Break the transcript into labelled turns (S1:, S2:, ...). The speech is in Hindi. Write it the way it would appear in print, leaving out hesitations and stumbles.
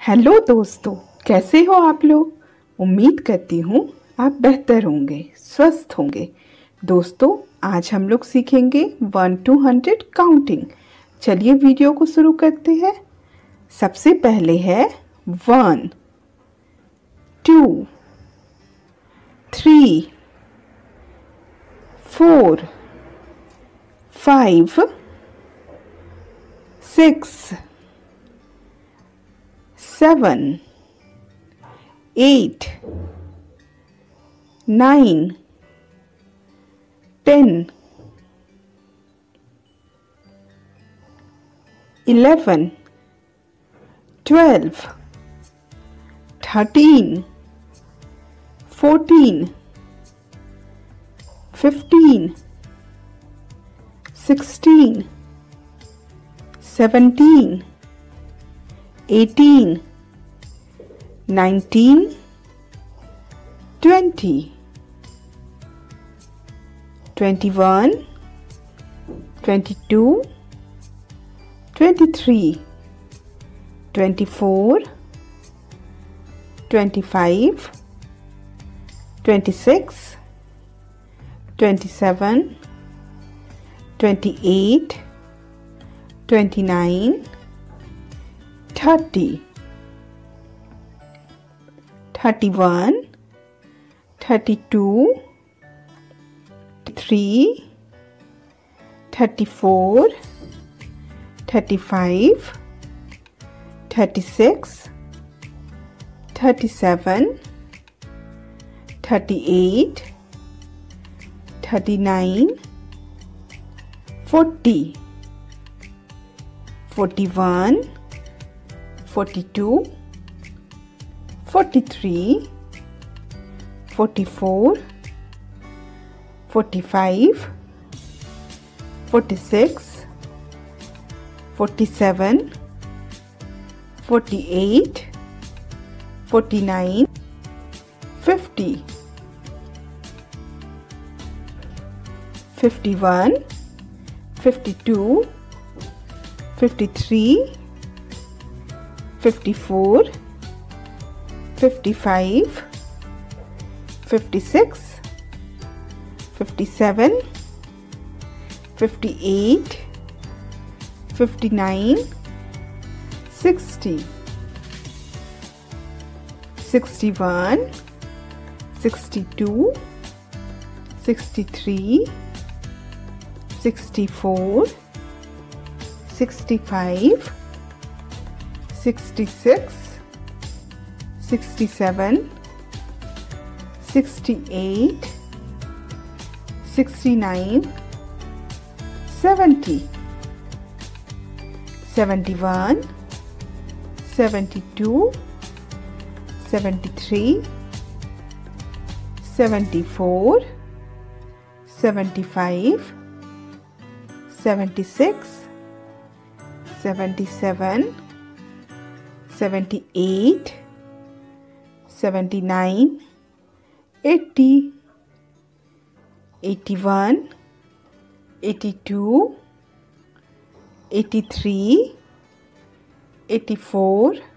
S1: हेलो दोस्तों, कैसे हो आप लोग। उम्मीद करती हूँ आप बेहतर होंगे, स्वस्थ होंगे। दोस्तों, आज हम लोग सीखेंगे 1 to 100 काउंटिंग। चलिए वीडियो को शुरू करते हैं। सबसे पहले है 1 2 3 4 5 6 7 8 9 10 11 12 13 14 15 16 17 18 19 20 21 22 23 24 25 26 27 28 29 30 31 32 33 34 35 36 37 38 39 40 41 42 43 44 45 46 47 48 49 50 51 52 53 54 55 56 57 58 59 60 61 62 63 64 65 66 67 68 69 70 71 72 73 74 75 76 77 78 79 80 81 82 83 84